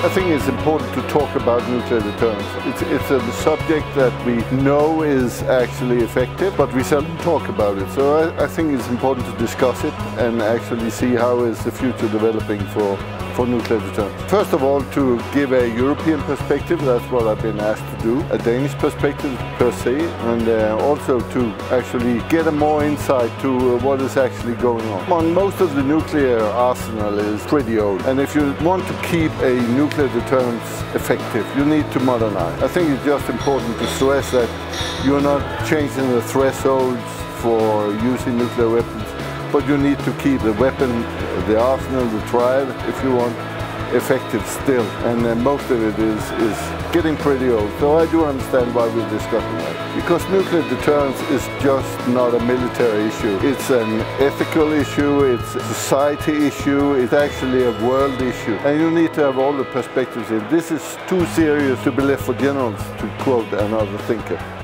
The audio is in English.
I think it's important to talk about nuclear deterrence. It's a subject that we know is actually effective, but we seldom talk about it. So I think it's important to discuss it and actually see how is the future developing for nuclear deterrence. First of all, to give a European perspective, that's what I've been asked to do, a Danish perspective per se, and also to actually get a more insight to what is actually going on. Most of the nuclear arsenal is pretty old, and if you want to keep a nuclear deterrence effective, you need to modernize. I think it's just important to stress that you're not changing the thresholds for using nuclear weapons, but you need to keep the weapon, the arsenal, the triad, if you want, effective still. And most of it is getting pretty old. So I do understand why we're discussing that. Because nuclear deterrence is just not a military issue. It's an ethical issue, it's a society issue, it's actually a world issue. And you need to have all the perspectives in. This is too serious to be left for generals, to quote another thinker.